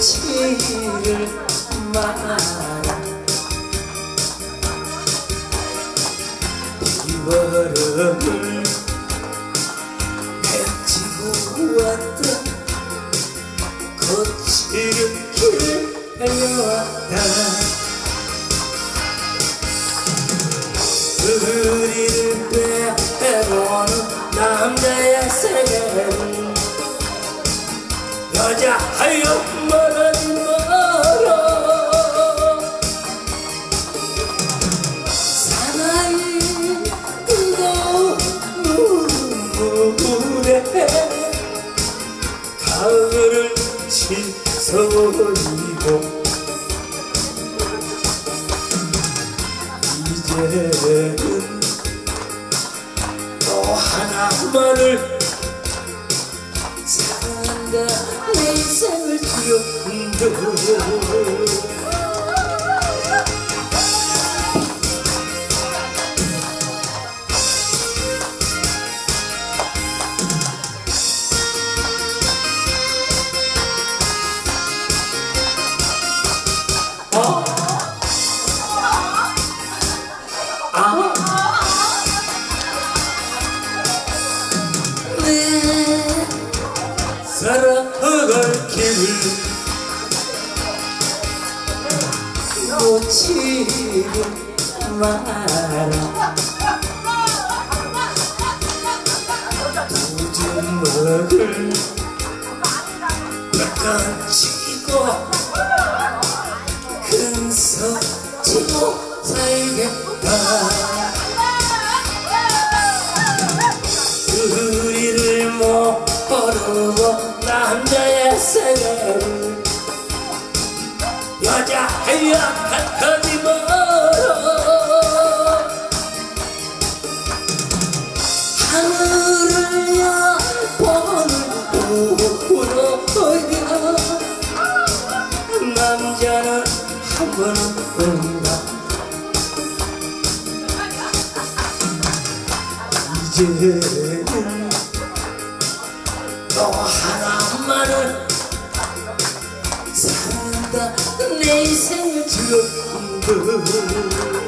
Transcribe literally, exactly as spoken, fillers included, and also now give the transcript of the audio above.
놓지를 마라. 비바람을 헤치고 왔다. 거칠은 길을 달려왔다. 우리를 빼보는 남자의 세계는 여자하여 말하지 마라. 사나이 뜨거운 눈물에 가을을 씻어버리고 이제는 또 하나만을 사랑한다. 내 인생을 두렵는다. 어? 아? 내 살아갈 길을 놓치지 마라. 두주먹을 깎아치고 큰서 치고 살겠다. 우리를 모르고 남자의 세계를 여자하여 탓하지 마라. 하늘을 엿보는 우러야 남자는 한 번은 온다. 이제는 또 하나만을 사랑한다. 내 인생을 즐겁게